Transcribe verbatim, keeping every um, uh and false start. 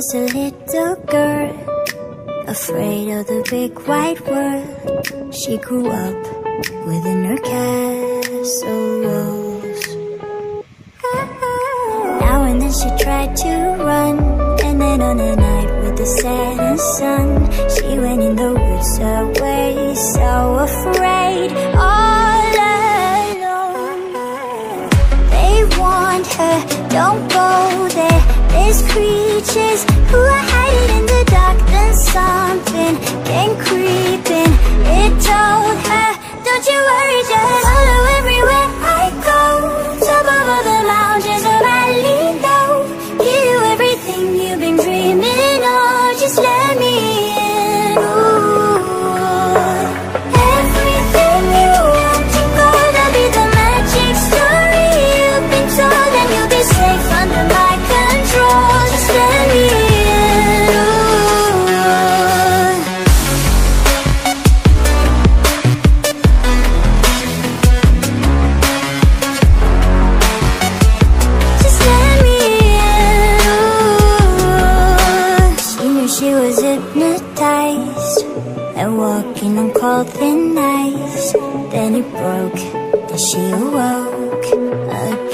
was a little girl, afraid of the big white world. She grew up within her castle walls. Now and then she tried to run, and then on a night with the setting sun, she went in the woods away, so afraid, all alone. They warned her, don't go there, there's creatures who are hiding in the dark. Then something came creeping, it told her, don't you worry, just follow everywhere I go. Top of all the mountains of valley low, give you everything you've been dreaming of, just let me in. Ooh. Everything you want to go, that'll be the magic story you've been told, and you'll be safe under my control, just let me in. Ooh. Just let me in. Ooh. She knew she was hypnotized and walking on cold thin ice. Then it broke and she awoke again.